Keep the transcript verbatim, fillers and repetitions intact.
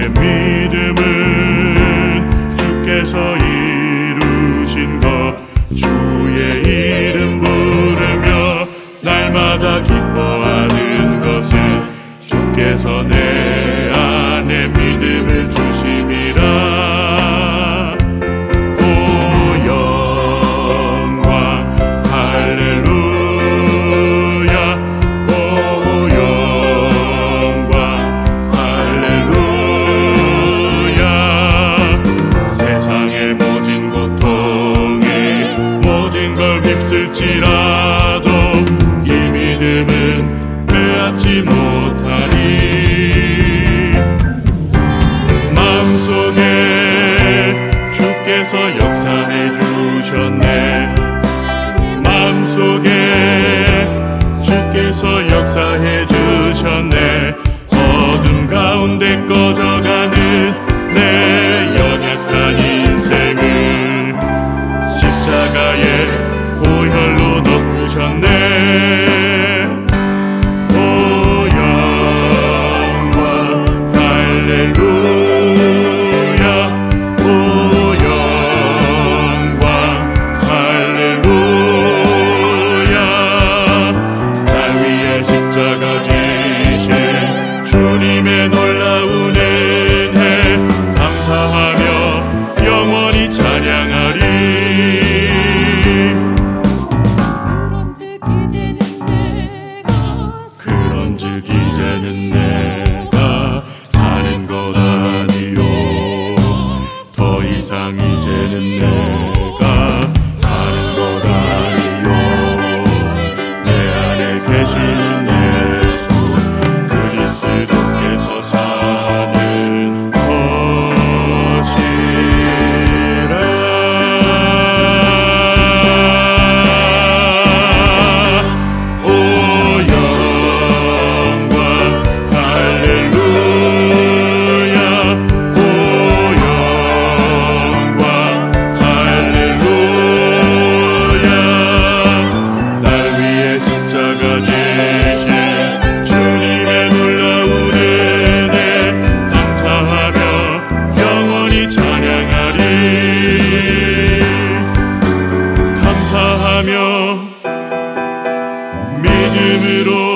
믿음은 주께서 이루신 것, 주의 이름 부르며 날마다 기뻐하는 것은 주께서 내 안에 믿음을 주심이라. 지라도 이 믿음은 빼앗지 못하리. 마음속에 주께서 역사해 주셨네. 마음속에 주께서 역사해 주셨네. 어둠 가운데 꺼져가는 내 연약한 인생을 십자가에 보혈로 덮으셨네. 오 영광 할렐루야. 오 영광 할렐루야. 날 위해 십자가 지신 주님의 놀라운 은혜 감사하며 영원히 찬양하리. 그런즉 이제는 내가 사는 것 아니요, 더 이상 이제는 내가 사는 것 아니요, 내 안에 계시는 예수 그리스도께서 사는 것이라. 오 믿음으로